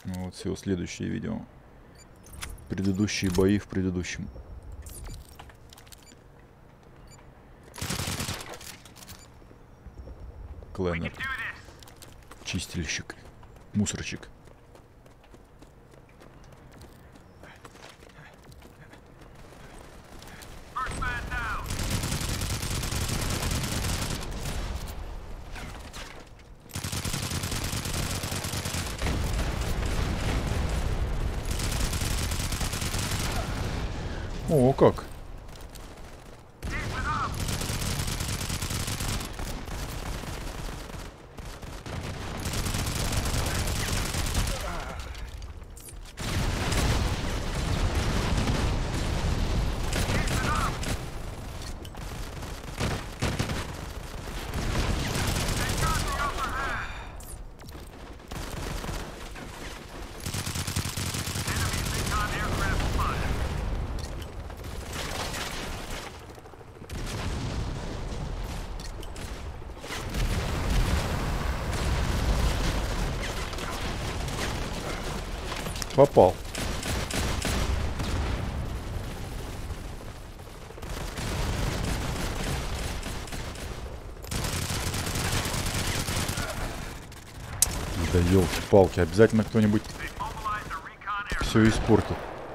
Вот все, следующее видео. Предыдущие бои в предыдущем. Кленнер. Чистильщик. Мусорщик. О, как? Попал. Да елки-палки, обязательно кто-нибудь все испортит.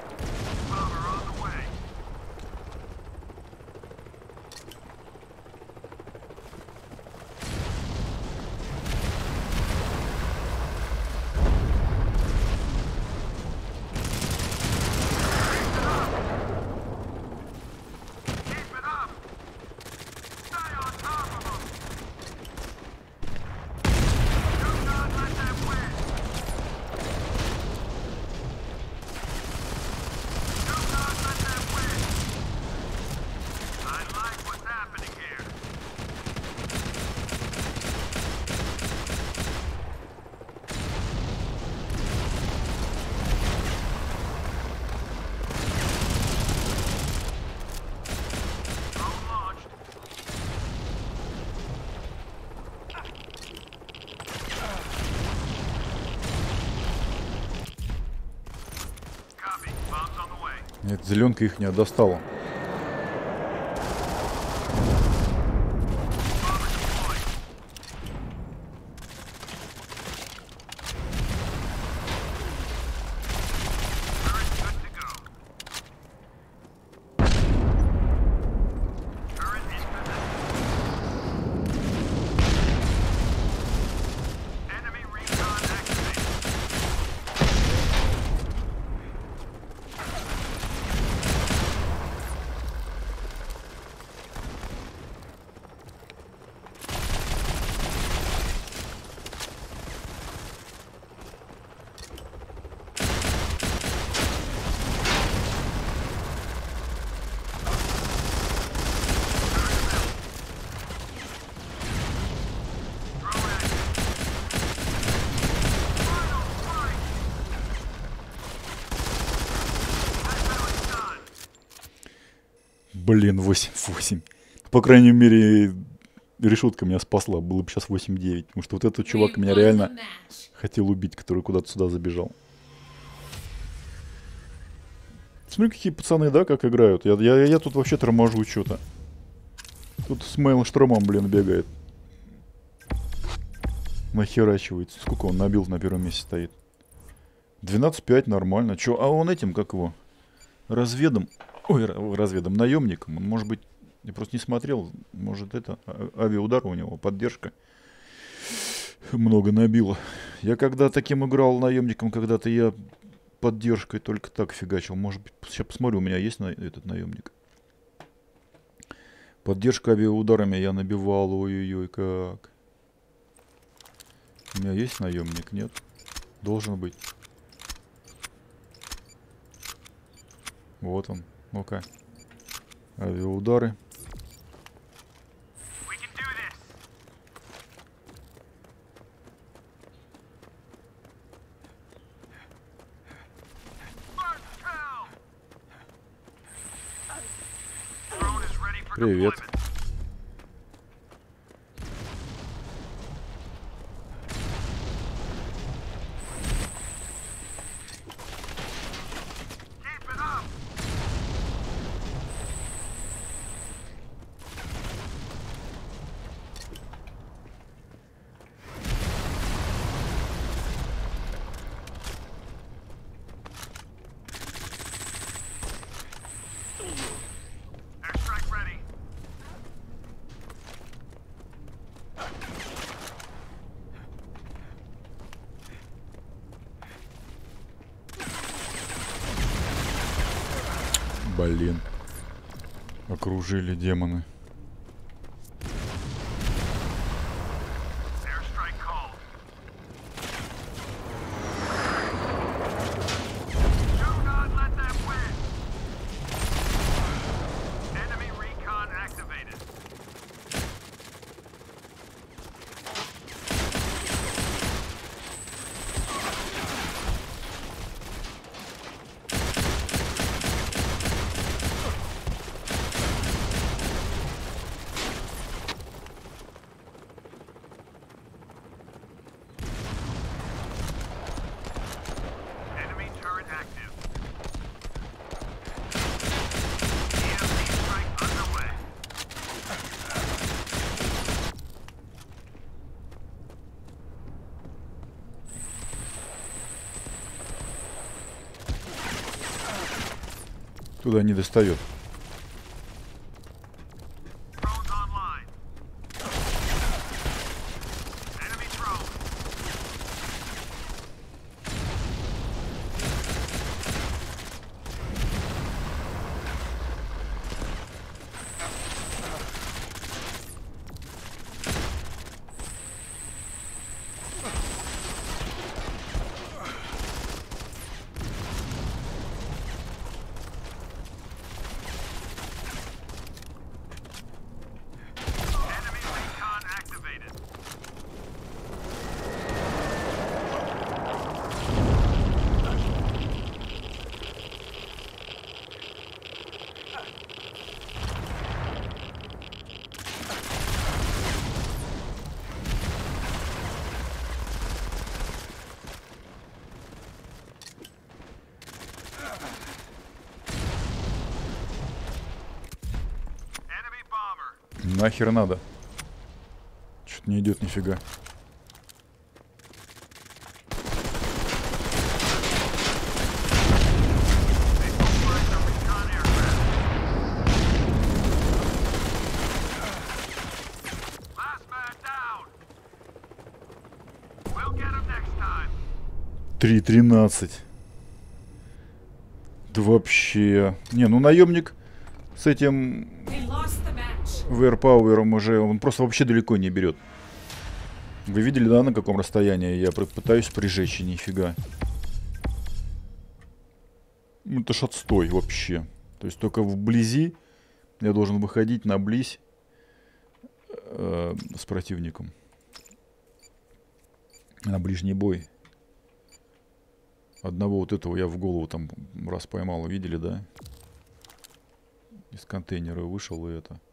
Нет, зеленка их не достала. Блин, 8-8. По крайней мере, решетка меня спасла. Было бы сейчас 8-9. Потому что вот этот чувак меня реально хотел убить, который куда-то сюда забежал. Смотри, какие пацаны, да, как играют. Я тут вообще торможу что-то. Тут с Мейлштромом, блин, бегает. Нахерачивается. Сколько он набил, на первом месте стоит? 12-5, нормально. Чё, а он этим, как его? Разведом. Ой, разведом, наемником. Он, может быть, я просто не смотрел. Может, это авиаудар у него, поддержка. Много набило. Я когда таким играл наемником, когда-то я поддержкой только так фигачил. Может быть, сейчас посмотрю, у меня есть этот наемник. Поддержка авиаударами я набивал. Ой-ой-ой, как. У меня есть наемник? Нет. Должен быть. Вот он. Ну-ка. Авиаудары. Привет. Блин. Окружили демоны. Туда не достает. Нахер надо. Что-то не идет нифига. Три 13. Да вообще. Не, ну наемник с этим Вэрпауэром уже, он просто вообще далеко не берет. Вы видели, да, на каком расстоянии я пытаюсь прижечь, и нифига. Ну, это ж отстой вообще. То есть только вблизи я должен выходить на близь с противником. На ближний бой. Одного вот этого я в голову там раз поймал, видели, да? Из контейнера вышел и это...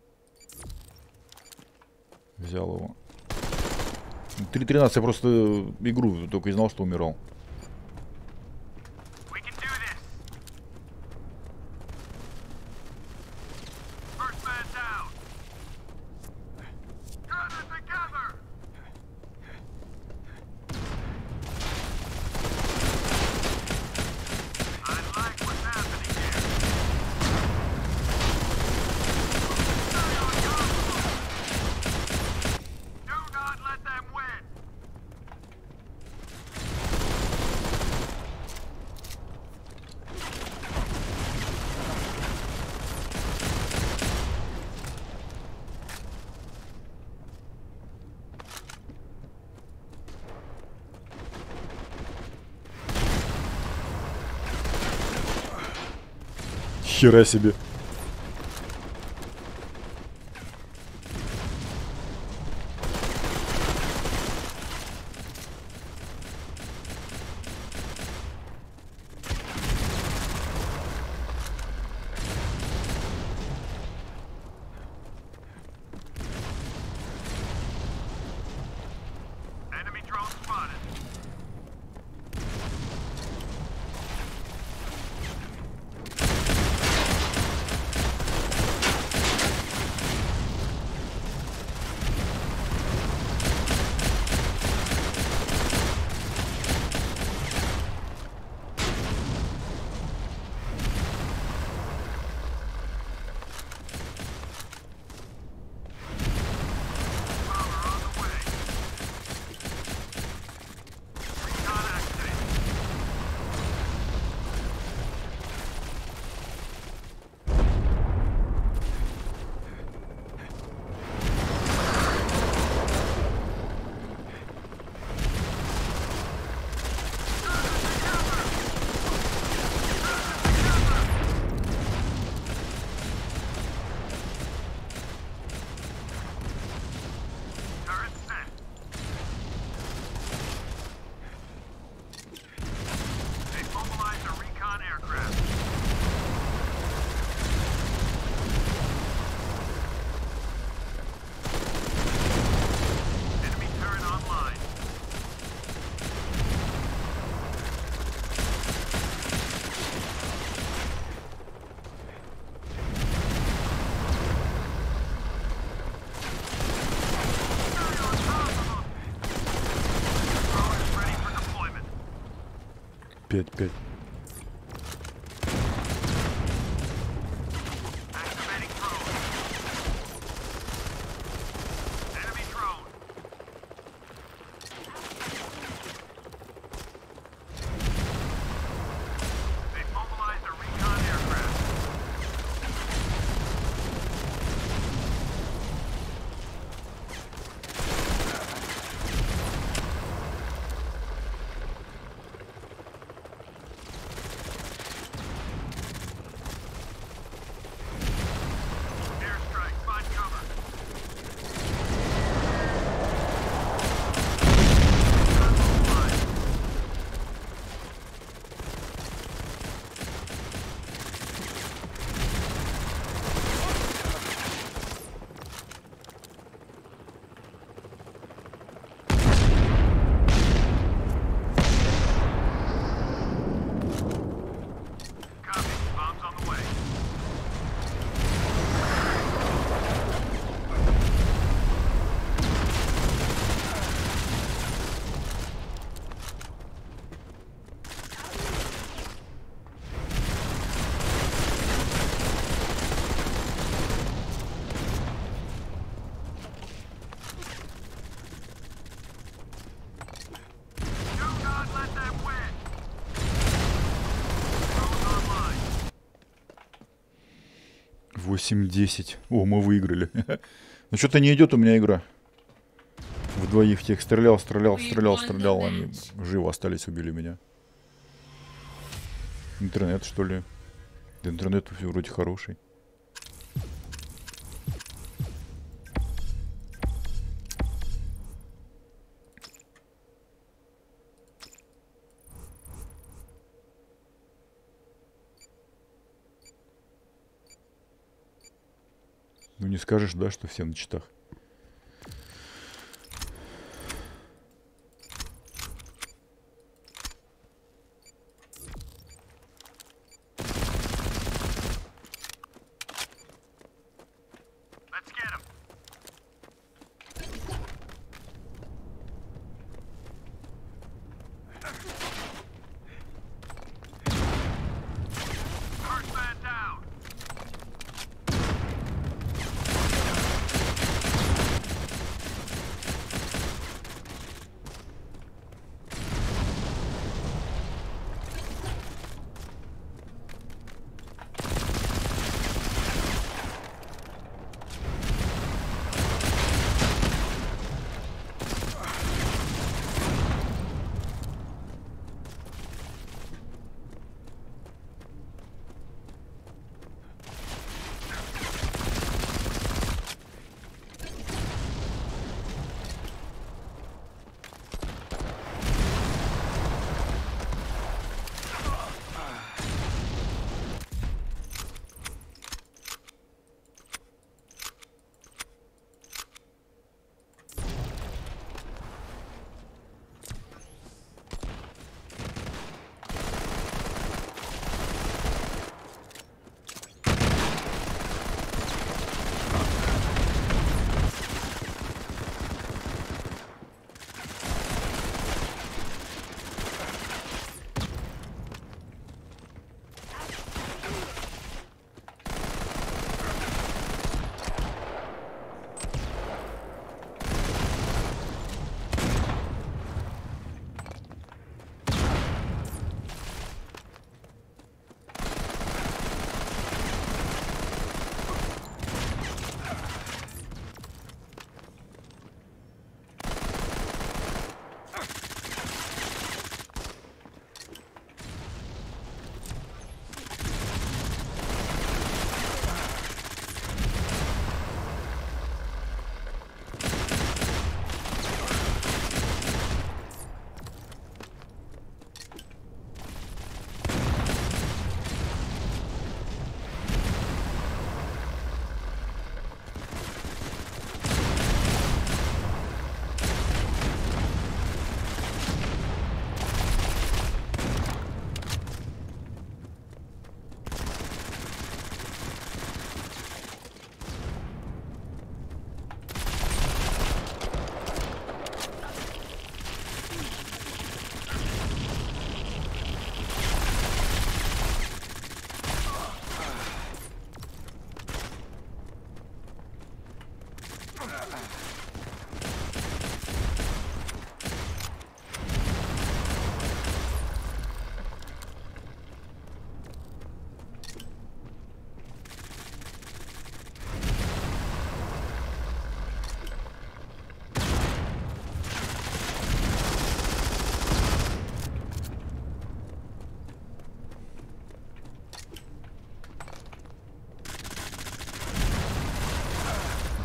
Взял его. 3.13 я просто игру только и знал, что умирал. Хера себе. 5-5. Восемь-10. О, мы выиграли. Ну что-то не идет у меня игра. В двоих тех стрелял. Они живо остались, убили меня. Интернет, что ли? Да, интернет вроде хороший. Ну не скажешь, да, что все на читах.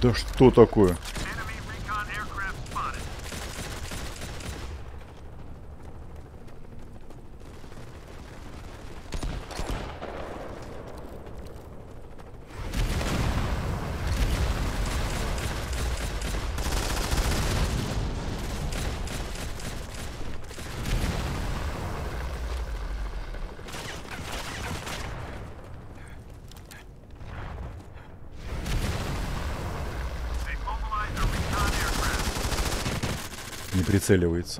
Да что такое? Не прицеливается.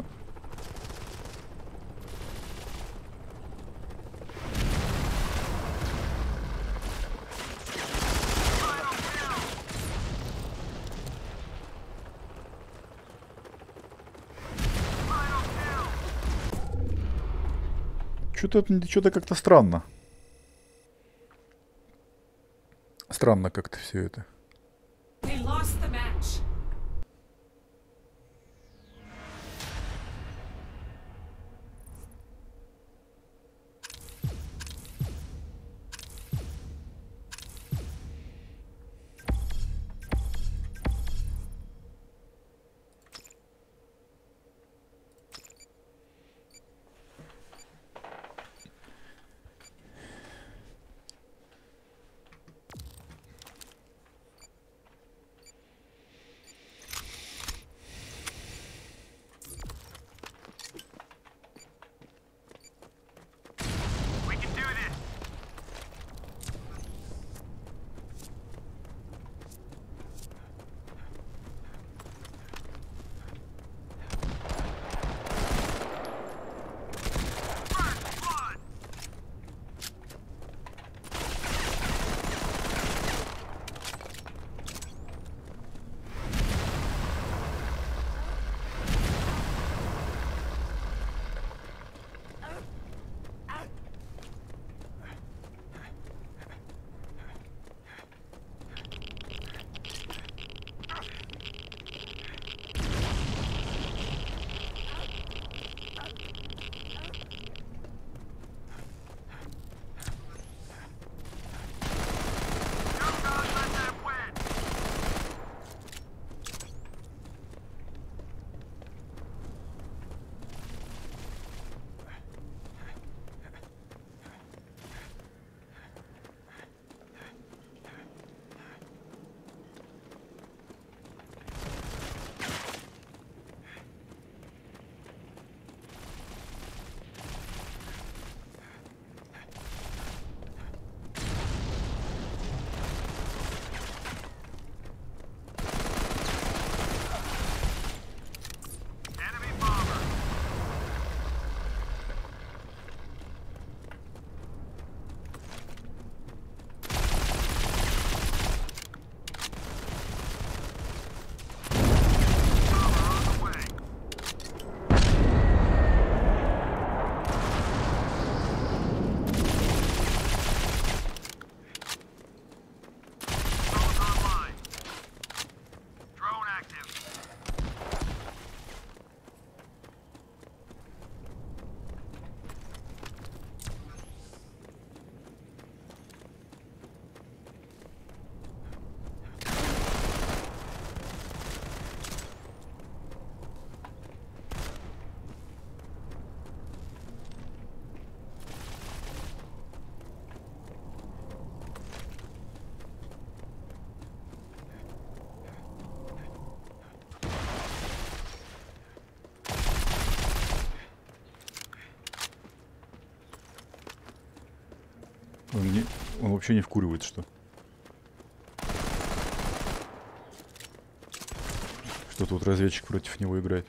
Что-то как-то странно. Странно как-то все это. We lost the match. Он вообще не вкуривает, что? Что тут разведчик против него играет.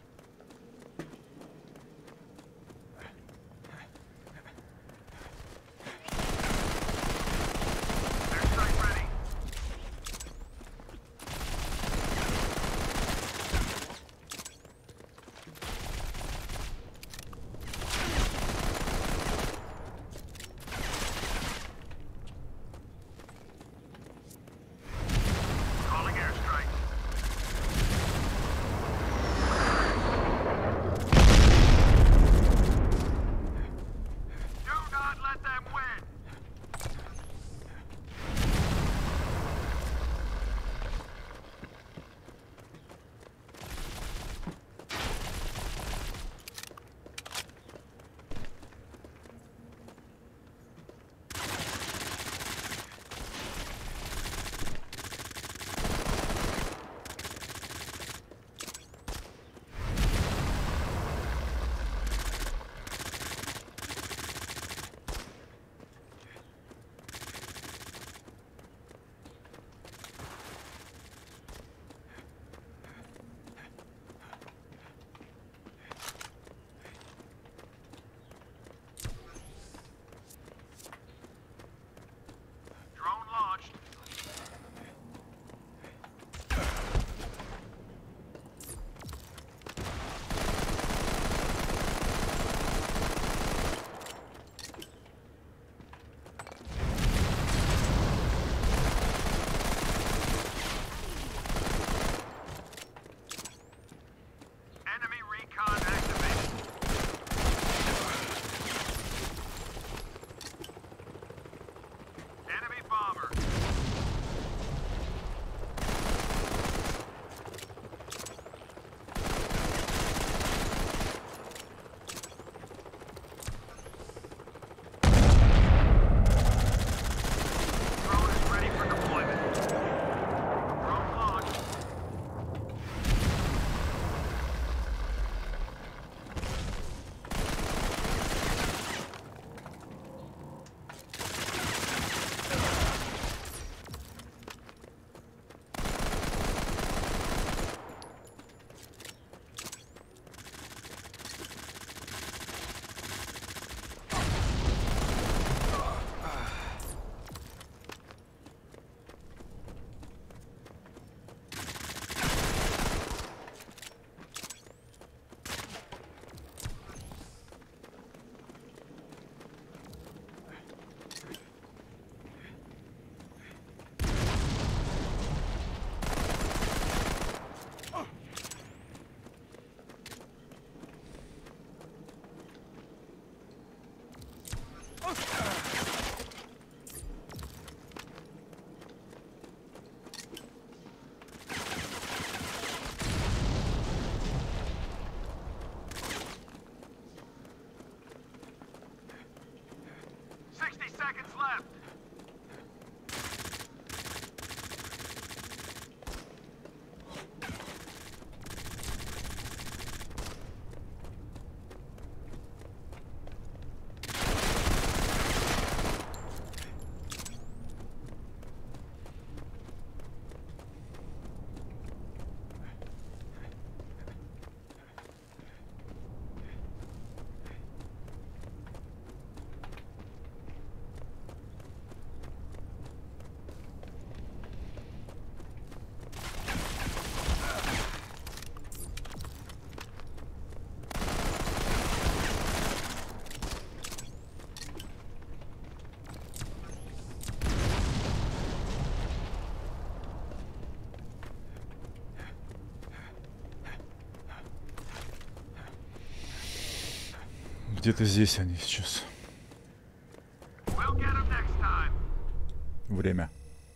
Где-то здесь они сейчас. Время.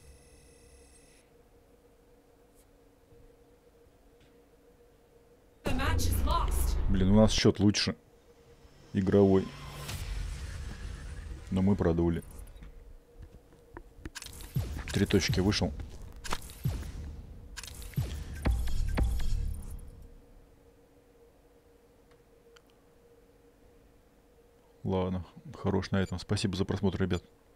The match is lost. Блин, у нас счет лучше. Игровой. Но мы продули. 3 точки вышел. Ладно, хорош на этом. Спасибо за просмотр, ребят.